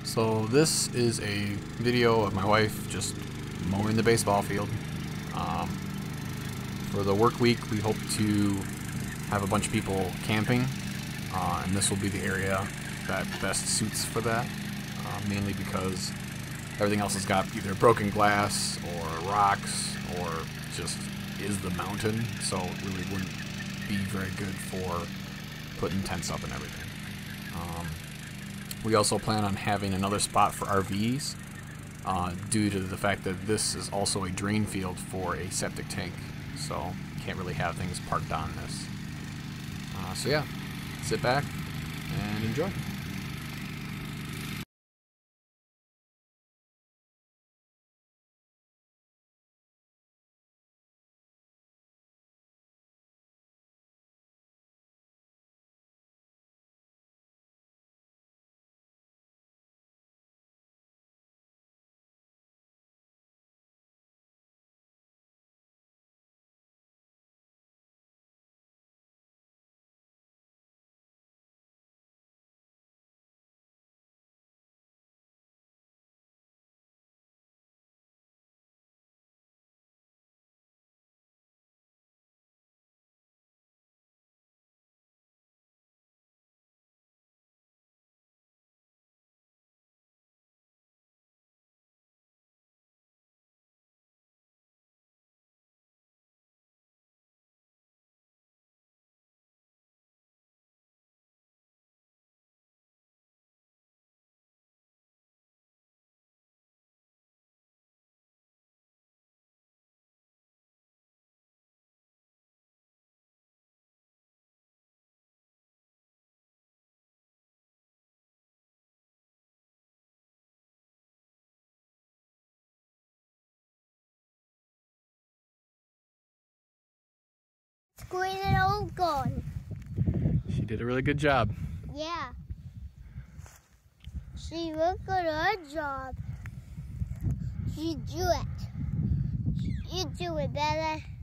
So this is a video of my wife just mowing the baseball field. For the work week, we hope to have a bunch of people camping, and this will be the area that best suits for that, mainly because everything else has got either broken glass or rocks or just is the mountain, so it really wouldn't be very good for putting tents up and everything. We also plan on having another spot for RVs due to the fact that this is also a drain field for a septic tank, so you can't really have things parked on this. So yeah, sit back and enjoy. Squeeze it all gone. She did a really good job. Yeah. She look at her job. She do it. You do it better.